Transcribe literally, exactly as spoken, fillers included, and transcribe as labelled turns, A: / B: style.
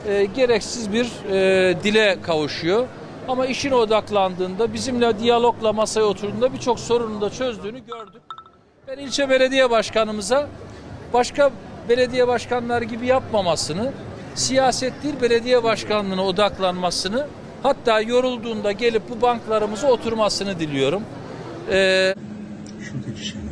A: e, gereksiz bir e, dile kavuşuyor. Ama işine odaklandığında, bizimle diyalogla masaya oturduğunda birçok sorunu da çözdüğünü gördük. Ben ilçe belediye başkanımıza başka belediye başkanları gibi yapmamasını, siyaset değil belediye başkanlığına odaklanmasını, hatta yorulduğunda gelip bu banklarımıza oturmasını diliyorum. Ee,
B: Şuradaki şey.